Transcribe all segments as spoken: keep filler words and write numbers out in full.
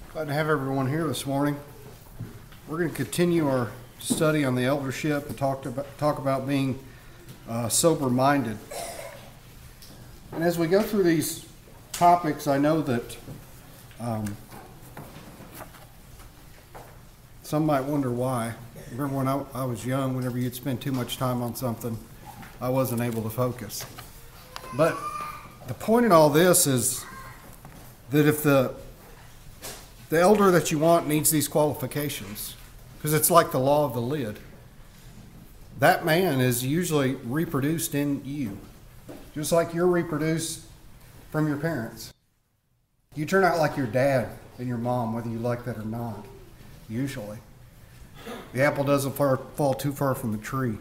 Glad to have everyone here this morning. We're going to continue our study on the eldership and talk about, talk about being uh, sober-minded. And as we go through these topics, I know that um, some might wonder why. Remember when I, I was young, whenever you'd spend too much time on something, I wasn't able to focus. But the point in all this is that if the The elder that you want needs these qualifications, because it's like the law of the lid. That man is usually reproduced in you, just like you're reproduced from your parents. You turn out like your dad and your mom, whether you like that or not, usually. The apple doesn't far, fall too far from the tree.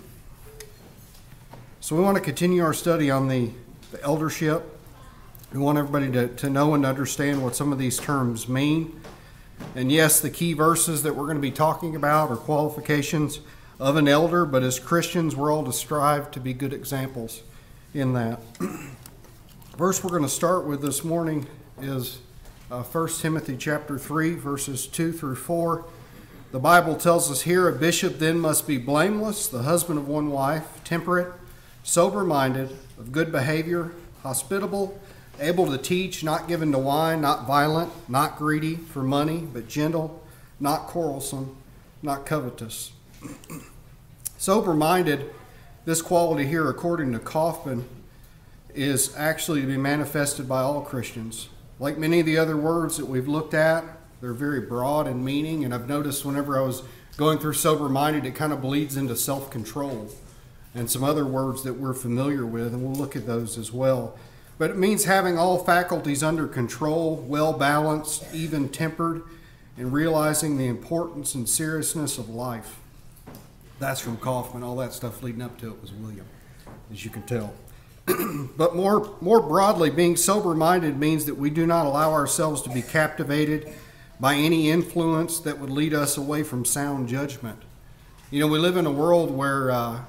So we want to continue our study on the, the eldership. We want everybody to, to know and understand what some of these terms mean. And yes, the key verses that we're going to be talking about are qualifications of an elder, but as Christians, we're all to strive to be good examples in that. Verse we're going to start with this morning is uh, First Timothy chapter three, verses two through four. The Bible tells us here, a bishop then must be blameless, the husband of one wife, temperate, sober-minded, of good behavior, hospitable, able to teach, not given to wine, not violent, not greedy for money, but gentle, not quarrelsome, not covetous. Sober-minded, this quality here, according to Kaufman, is actually to be manifested by all Christians. Like many of the other words that we've looked at, they're very broad in meaning, and I've noticed whenever I was going through sober-minded, it kind of bleeds into self-control and some other words that we're familiar with, and we'll look at those as well. But it means having all faculties under control, well-balanced, even-tempered, and realizing the importance and seriousness of life. That's from Kaufman. All that stuff leading up to it was William, as you can tell. But more, more broadly, being sober-minded means that we do not allow ourselves to be captivated by any influence that would lead us away from sound judgment. You know, we live in a world where... Uh,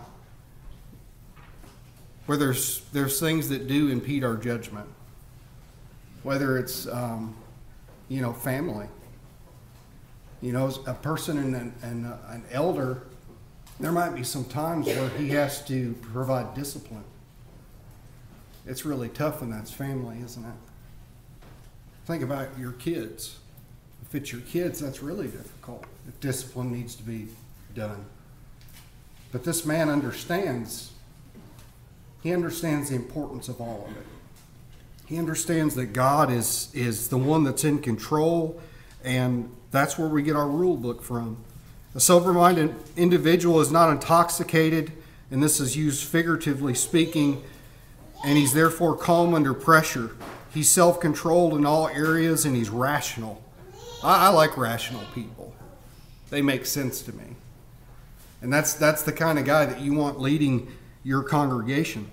where there's there's things that do impede our judgment, whether it's um, you know family. You know, as a person and an, and an elder, there might be some times where he has to provide discipline. It's really tough when that's family, isn't it? Think about your kids. If it's your kids, that's really difficult if discipline needs to be done. But this man understands. He understands the importance of all of it. He understands that God is, is the one that's in control, and that's where we get our rule book from. A sober-minded individual is not intoxicated, and this is used figuratively speaking, and he's therefore calm under pressure. He's self-controlled in all areas, and he's rational. I, I like rational people. They make sense to me. And that's that's the kind of guy that you want leading your congregation.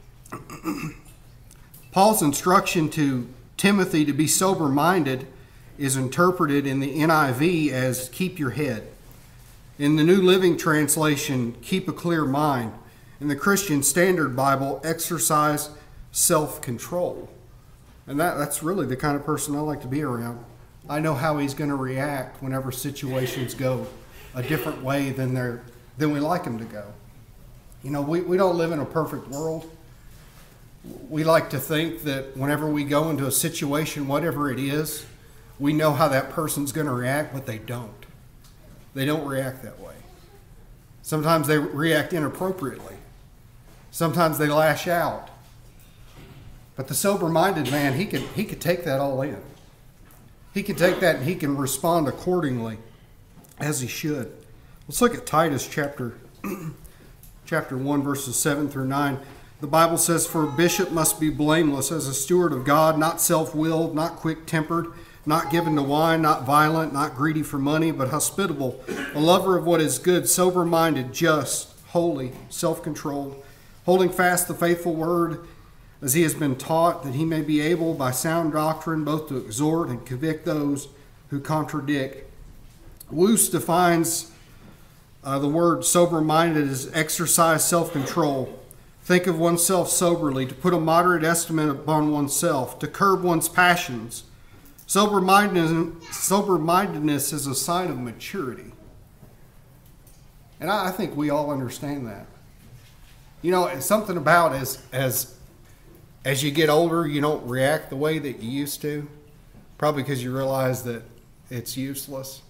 Paul's instruction to Timothy to be sober-minded is interpreted in the N I V as keep your head. In the New Living Translation, keep a clear mind. In the Christian Standard Bible, exercise self-control. And that, that's really the kind of person I like to be around. I know how he's going to react whenever situations go a different way than, they're, than we like them to go. You know, we, we don't live in a perfect world. We like to think that whenever we go into a situation, whatever it is, we know how that person's going to react, but they don't. They don't react that way. Sometimes they react inappropriately. Sometimes they lash out. But the sober-minded man, he can, he can take that all in. He can take that and he can respond accordingly, as he should. Let's look at Titus chapter Chapter one, verses seven through nine. The Bible says, for a bishop must be blameless as a steward of God, not self-willed, not quick-tempered, not given to wine, not violent, not greedy for money, but hospitable, a lover of what is good, sober-minded, just, holy, self-controlled, holding fast the faithful word as he has been taught, that he may be able by sound doctrine both to exhort and convict those who contradict. Luce defines Uh, the word sober-minded is exercise self-control. Think of oneself soberly, to put a moderate estimate upon oneself, to curb one's passions, Sober-mindedness, sober-mindedness is a sign of maturity. And I, I think we all understand that. You know, it's something about as, as, as you get older, you don't react the way that you used to. Probably because you realize that it's useless.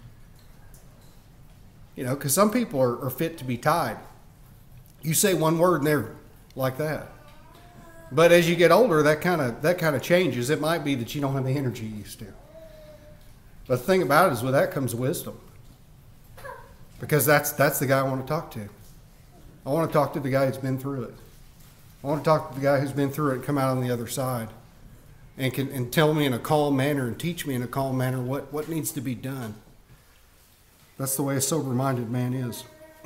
You know, because some people are, are fit to be tied. You say one word and they're like that. But as you get older, that kind of that kind of changes. It might be that you don't have the energy you used to. But the thing about it is with that comes wisdom. Because that's that's the guy I want to talk to. I want to talk to the guy who's been through it. I want to talk to the guy who's been through it and come out on the other side. And can and tell me in a calm manner and teach me in a calm manner what, what needs to be done. That's the way a sober-minded man is.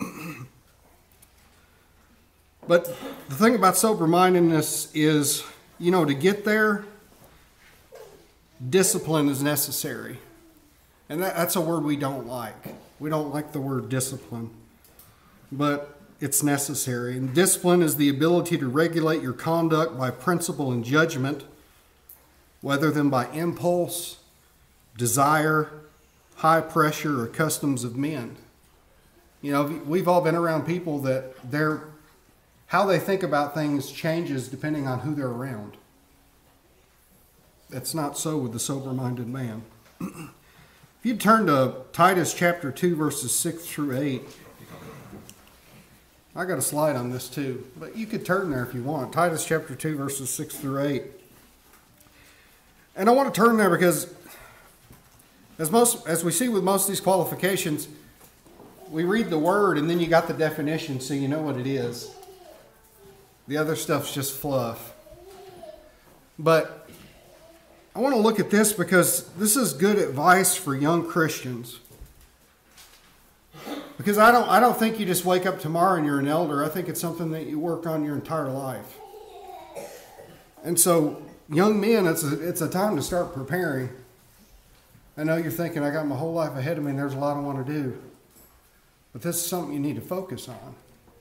But the thing about sober-mindedness is, you know, to get there, discipline is necessary. And that, that's a word we don't like. We don't like the word discipline. But it's necessary. And discipline is the ability to regulate your conduct by principle and judgment, whether than by impulse, desire, high pressure, or customs of men. You know, we've all been around people that they're how they think about things changes depending on who they're around. That's not so with the sober-minded man. If you turn to Titus chapter two, verses six through eight, I got a slide on this too, but you could turn there if you want. Titus chapter two, verses six through eight. And I want to turn there because as most as we see with most of these qualifications, we read the word and then you got the definition so you know what it is. The other stuff's just fluff. But I want to look at this because this is good advice for young Christians. Because I don't I don't think you just wake up tomorrow and you're an elder. I think it's something that you work on your entire life. And so, young men, it's a, it's a time to start preparing. I know you're thinking, I got my whole life ahead of me and there's a lot I want to do. But this is something you need to focus on.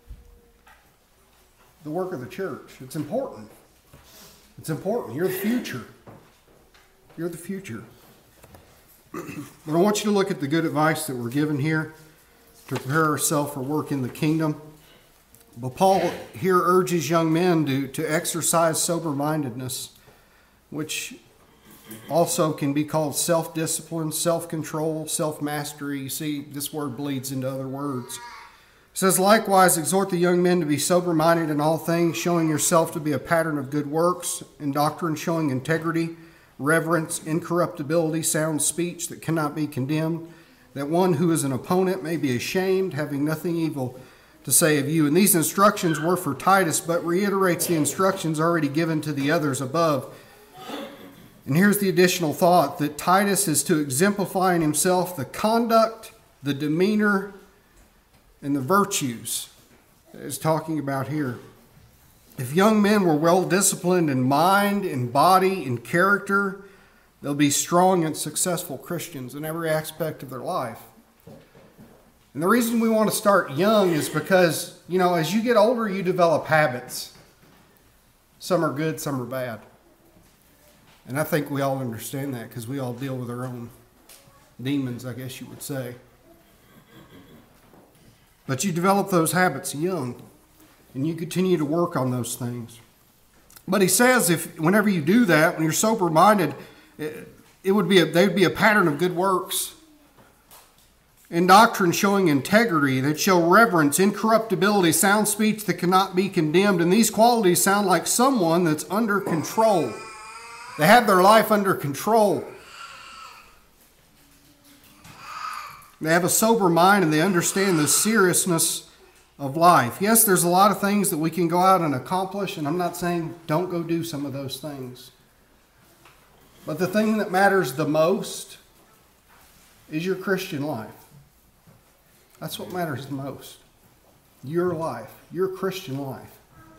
The work of the church. It's important. It's important. You're the future. You're the future. But I want you to look at the good advice that we're given here to prepare ourselves for work in the kingdom. But Paul here urges young men to, to exercise sober-mindedness, which also can be called self-discipline, self-control, self-mastery. You see, this word bleeds into other words. It says, likewise, exhort the young men to be sober-minded in all things, showing yourself to be a pattern of good works, in doctrine showing integrity, reverence, incorruptibility, sound speech that cannot be condemned, that one who is an opponent may be ashamed, having nothing evil to say of you. And these instructions were for Titus, but reiterates the instructions already given to the others above. And here's the additional thought, that Titus is to exemplify in himself the conduct, the demeanor, and the virtues that is talking about here. If young men were well disciplined in mind, in body, in character, they'll be strong and successful Christians in every aspect of their life. And the reason we want to start young is because, you know, as you get older, you develop habits. Some are good, some are bad. And I think we all understand that because we all deal with our own demons, I guess you would say. But you develop those habits young, and you continue to work on those things. But he says, if whenever you do that, when you're sober-minded, it, it would be a, they'd be a pattern of good works. In doctrine showing integrity, that show reverence, incorruptibility, sound speech that cannot be condemned. And these qualities sound like someone that's under control. They have their life under control. They have a sober mind and they understand the seriousness of life. Yes, there's a lot of things that we can go out and accomplish, and I'm not saying don't go do some of those things. But the thing that matters the most is your Christian life. That's what matters the most. Your life, your Christian life.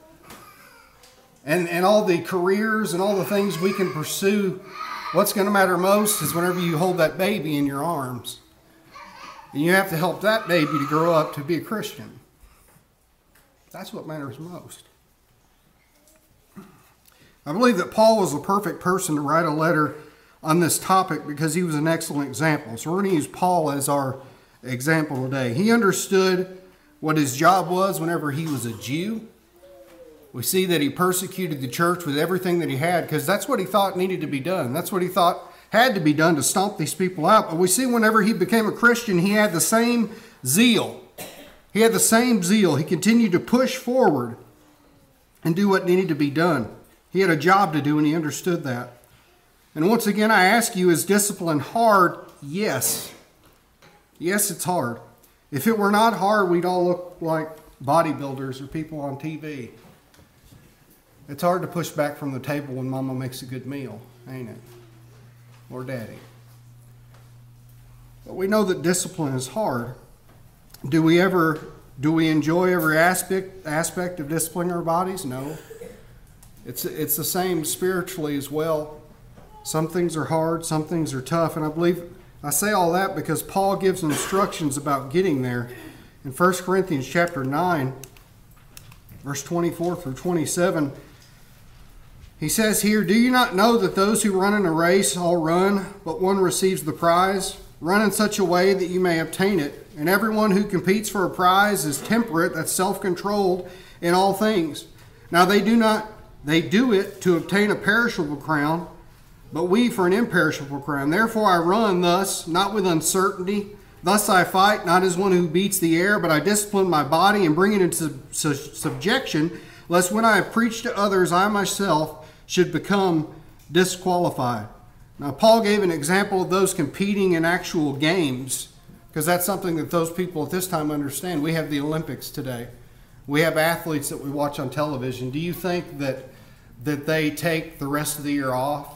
And, and all the careers and all the things we can pursue, what's going to matter most is whenever you hold that baby in your arms. And you have to help that baby to grow up to be a Christian. That's what matters most. I believe that Paul was the perfect person to write a letter on this topic because he was an excellent example. So we're going to use Paul as our example today. He understood what his job was whenever he was a Jew. We see that he persecuted the church with everything that he had because that's what he thought needed to be done. That's what he thought had to be done to stomp these people out. But we see whenever he became a Christian, he had the same zeal. He had the same zeal. He continued to push forward and do what needed to be done. He had a job to do, and he understood that. And once again, I ask you, is discipline hard? Yes. Yes, it's hard. If it were not hard, we'd all look like bodybuilders or people on T V. It's hard to push back from the table when Mama makes a good meal, ain't it? Or Daddy. But we know that discipline is hard. Do we ever, do we enjoy every aspect aspect of disciplining our bodies? No. It's, it's the same spiritually as well. Some things are hard, some things are tough, and I believe, I say all that because Paul gives instructions about getting there. In First Corinthians chapter nine, verse twenty-four through twenty-seven, he says here, "Do you not know that those who run in a race all run, but one receives the prize? Run in such a way that you may obtain it. And everyone who competes for a prize is temperate," that's self-controlled, "in all things. Now they do not, they do it to obtain a perishable crown, but we for an imperishable crown. Therefore I run thus, not with uncertainty. Thus I fight, not as one who beats the air, but I discipline my body and bring it into sub subjection, lest when I have preached to others, I myself should become disqualified." Now, Paul gave an example of those competing in actual games, because that's something that those people at this time understand. We have the Olympics today. We have athletes that we watch on television. Do you think that, that they take the rest of the year off?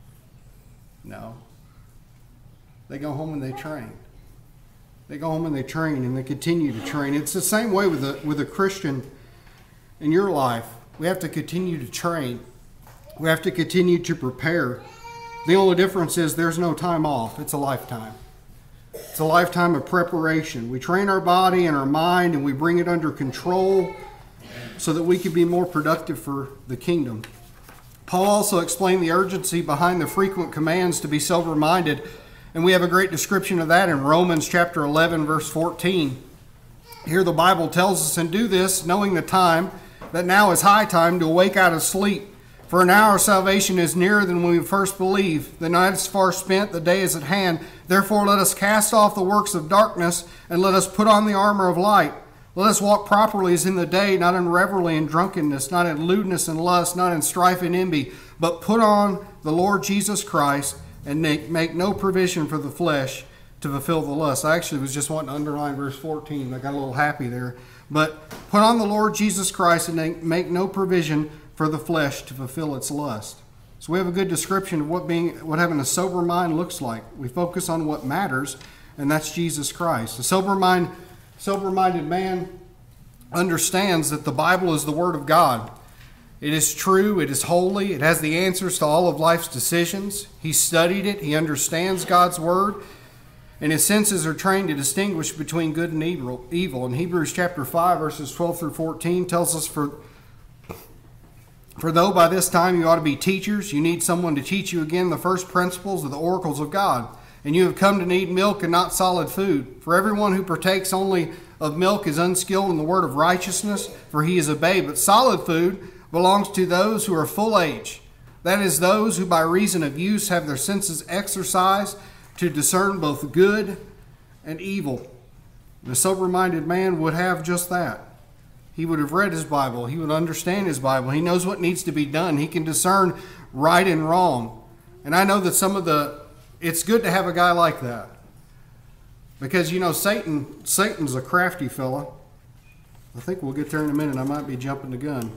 No. They go home and they train. They go home and they train, and they continue to train. It's the same way with a, with a Christian in your life. We have to continue to train. We have to continue to prepare. The only difference is there's no time off. It's a lifetime. It's a lifetime of preparation. We train our body and our mind, and we bring it under control so that we can be more productive for the kingdom. Paul also explained the urgency behind the frequent commands to be sober-minded, and we have a great description of that in Romans chapter eleven, verse fourteen. Here the Bible tells us, "And do this, knowing the time, that now is high time to awake out of sleep. For an hour of salvation is nearer than when we first believed. The night is far spent, the day is at hand. Therefore let us cast off the works of darkness, and let us put on the armor of light. Let us walk properly as in the day, not in revelry and drunkenness, not in lewdness and lust, not in strife and envy, but put on the Lord Jesus Christ, and make, make no provision for the flesh to fulfill the lust." I actually was just wanting to underline verse fourteen. I got a little happy there. But put on the Lord Jesus Christ and make no provision for the flesh to fulfill its lust. So we have a good description of what being, what having a sober mind looks like. We focus on what matters, and that's Jesus Christ. A sober mind, sober-minded man understands that the Bible is the Word of God. It is true, it is holy, it has the answers to all of life's decisions. He studied it, he understands God's Word, and his senses are trained to distinguish between good and evil. Evil. In Hebrews chapter five, verses twelve through fourteen, tells us, for For though by this time you ought to be teachers, you need someone to teach you again the first principles of the oracles of God. And you have come to need milk and not solid food. For everyone who partakes only of milk is unskilled in the word of righteousness, for he is a babe. But solid food belongs to those who are full age. That is, those who by reason of use have their senses exercised to discern both good and evil. And a sober-minded man would have just that. He would have read his Bible. He would understand his Bible. He knows what needs to be done. He can discern right and wrong. And I know that some of the, it's good to have a guy like that. Because, you know, Satan, Satan's a crafty fella. I think we'll get there in a minute. I might be jumping the gun.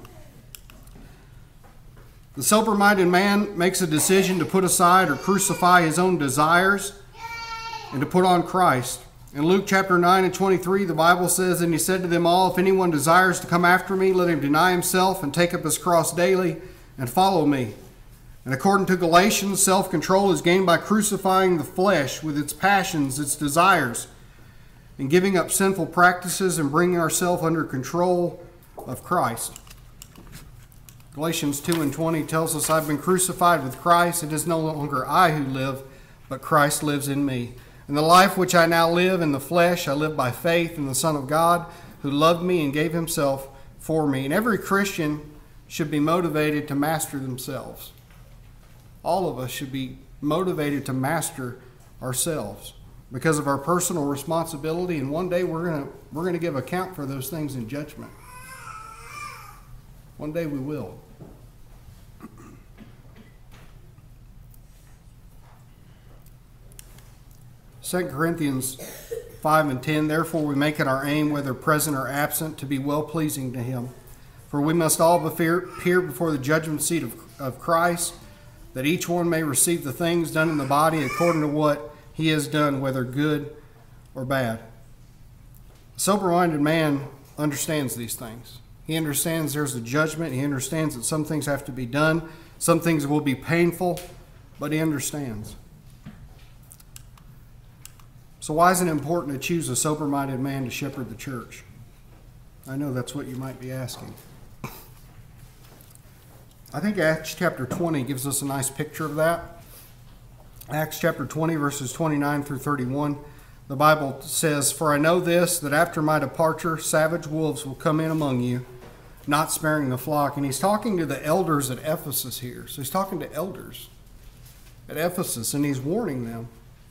The sober-minded man makes a decision to put aside or crucify his own desires and to put on Christ. In Luke chapter nine and twenty-three, the Bible says, "And he said to them all, if anyone desires to come after me, let him deny himself and take up his cross daily and follow me." And according to Galatians, self-control is gained by crucifying the flesh with its passions, its desires, and giving up sinful practices and bringing ourselves under control of Christ. Galatians two and twenty tells us, I've been crucified with Christ. It is no longer I who live, but Christ lives in me. And the life which I now live in the flesh, I live by faith in the Son of God, who loved me and gave himself for me. And every Christian should be motivated to master themselves. All of us should be motivated to master ourselves because of our personal responsibility. And one day we're going to we're going to give account for those things in judgment. One day we will. Second Corinthians five and ten, therefore we make it our aim, whether present or absent, to be well-pleasing to him. For we must all appear before the judgment seat of, of Christ, that each one may receive the things done in the body according to what he has done, whether good or bad. A sober-minded man understands these things. He understands there's a judgment. He understands that some things have to be done. Some things will be painful, but he understands. So why is it important to choose a sober-minded man to shepherd the church? I know that's what you might be asking. I think Acts chapter twenty gives us a nice picture of that. Acts chapter twenty, verses twenty-nine through thirty-one. The Bible says, for I know this, that after my departure, savage wolves will come in among you, not sparing the flock. And he's talking to the elders at Ephesus here. So he's talking to elders at Ephesus, and he's warning them.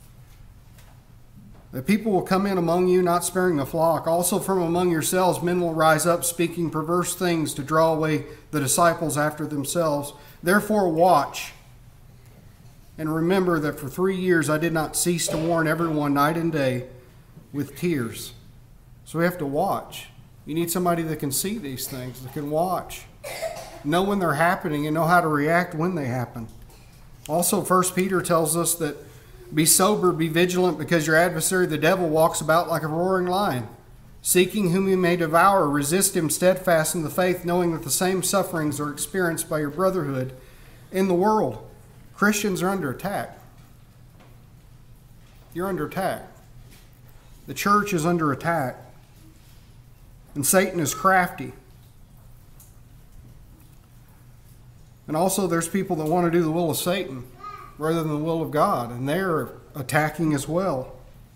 The people will come in among you, not sparing the flock. Also from among yourselves men will rise up, speaking perverse things to draw away the disciples after themselves. Therefore watch, and remember that for three years I did not cease to warn everyone night and day with tears. So we have to watch. You need somebody that can see these things, that can watch, know when they're happening, and know how to react when they happen. Also, First Peter tells us that be sober, be vigilant, because your adversary, the devil, walks about like a roaring lion, seeking whom he may devour. Resist him steadfast in the faith, knowing that the same sufferings are experienced by your brotherhood in the world. Christians are under attack. You're under attack. The church is under attack. And Satan is crafty. And also there's people that want to do the will of Satan rather than the will of God, and they're attacking as well.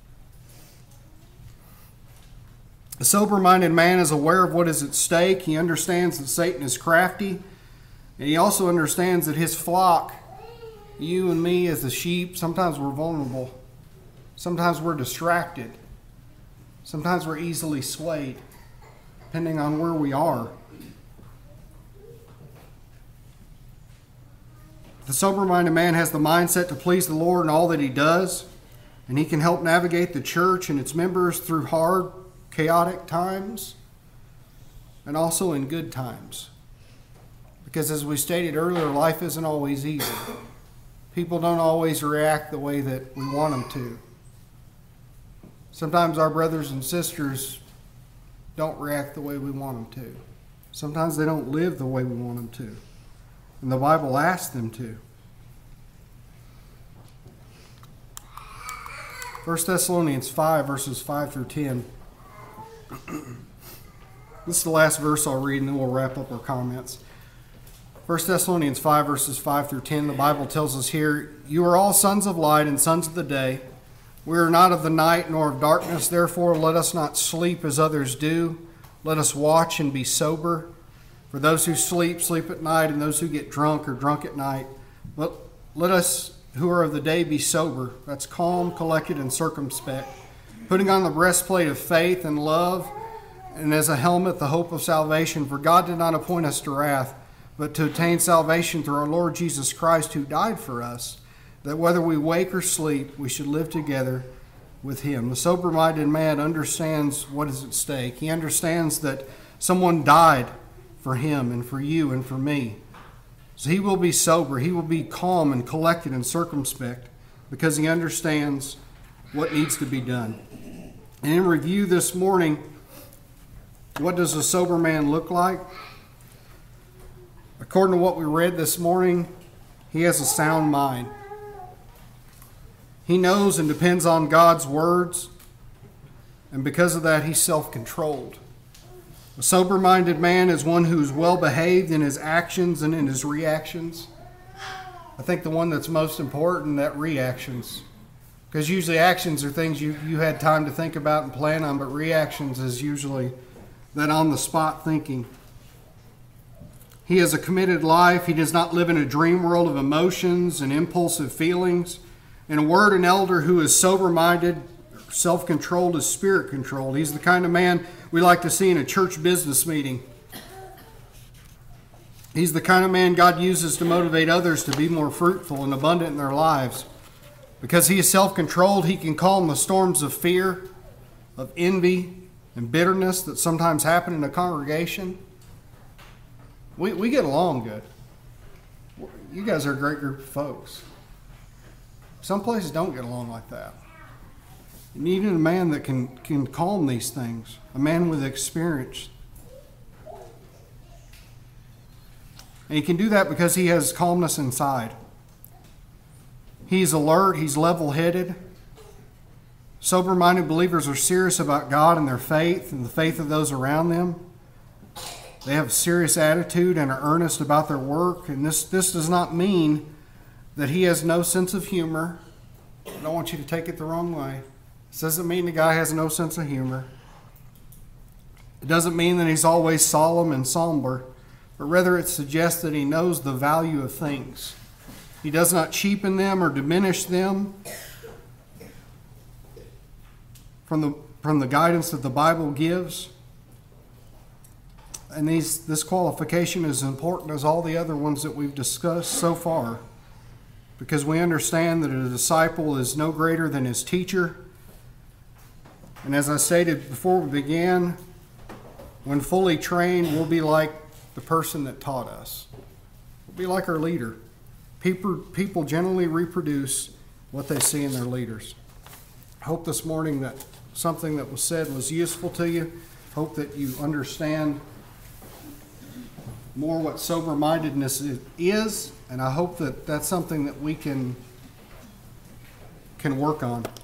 A sober-minded man is aware of what is at stake. He understands that Satan is crafty, and he also understands that his flock, you and me as the sheep, sometimes we're vulnerable. Sometimes we're distracted. Sometimes we're easily swayed, depending on where we are. The sober-minded man has the mindset to please the Lord in all that he does, and he can help navigate the church and its members through hard, chaotic times, and also in good times. Because as we stated earlier, life isn't always easy. People don't always react the way that we want them to. Sometimes our brothers and sisters don't react the way we want them to. Sometimes they don't live the way we want them to. And the Bible asks them to. First Thessalonians five, verses five through ten. This is the last verse I'll read, and then we'll wrap up our comments. First Thessalonians five, verses five through ten, the Bible tells us here, you are all sons of light and sons of the day. We are not of the night nor of darkness. Therefore, let us not sleep as others do. Let us watch and be sober. For those who sleep, sleep at night, and those who get drunk are drunk at night. But let us who are of the day be sober. That's calm, collected, and circumspect, putting on the breastplate of faith and love, and as a helmet the hope of salvation. For God did not appoint us to wrath, but to attain salvation through our Lord Jesus Christ, who died for us, that whether we wake or sleep, we should live together with him. The sober-minded man understands what is at stake. He understands that someone died for him and for you and for me. So he will be sober. He will be calm and collected and circumspect because he understands what needs to be done. And in review this morning, what does a sober man look like? According to what we read this morning, he has a sound mind. He knows and depends on God's words, and because of that, he's self-controlled. A sober-minded man is one who is well-behaved in his actions and in his reactions. I think the one that's most important, that reactions. Because usually actions are things you, you had time to think about and plan on, but reactions is usually that on-the-spot thinking. He has a committed life. He does not live in a dream world of emotions and impulsive feelings. In a word, an elder who is sober-minded, self-controlled, is spirit-controlled. He's the kind of man we like to see in a church business meeting. He's the kind of man God uses to motivate others to be more fruitful and abundant in their lives. Because he is self-controlled, he can calm the storms of fear, of envy, and bitterness that sometimes happen in a congregation. We, we get along good. You guys are a great group of folks. Some places don't get along like that. You need a man that can, can calm these things, a man with experience. And he can do that because he has calmness inside. He's alert, he's level-headed. Sober-minded believers are serious about God and their faith and the faith of those around them. They have a serious attitude and are earnest about their work. And this, this does not mean that he has no sense of humor. I don't want you to take it the wrong way. This doesn't mean the guy has no sense of humor. It doesn't mean that he's always solemn and somber, but rather it suggests that he knows the value of things. He does not cheapen them or diminish them from the, from the guidance that the Bible gives. And these, this qualification is important as all the other ones that we've discussed so far, because we understand that a disciple is no greater than his teacher. And as I stated before we began, when fully trained, we'll be like the person that taught us. We'll be like our leader. People, people generally reproduce what they see in their leaders. I hope this morning that something that was said was useful to you. Hope that you understand more what sober-mindedness is, and I hope that that's something that we can, can work on.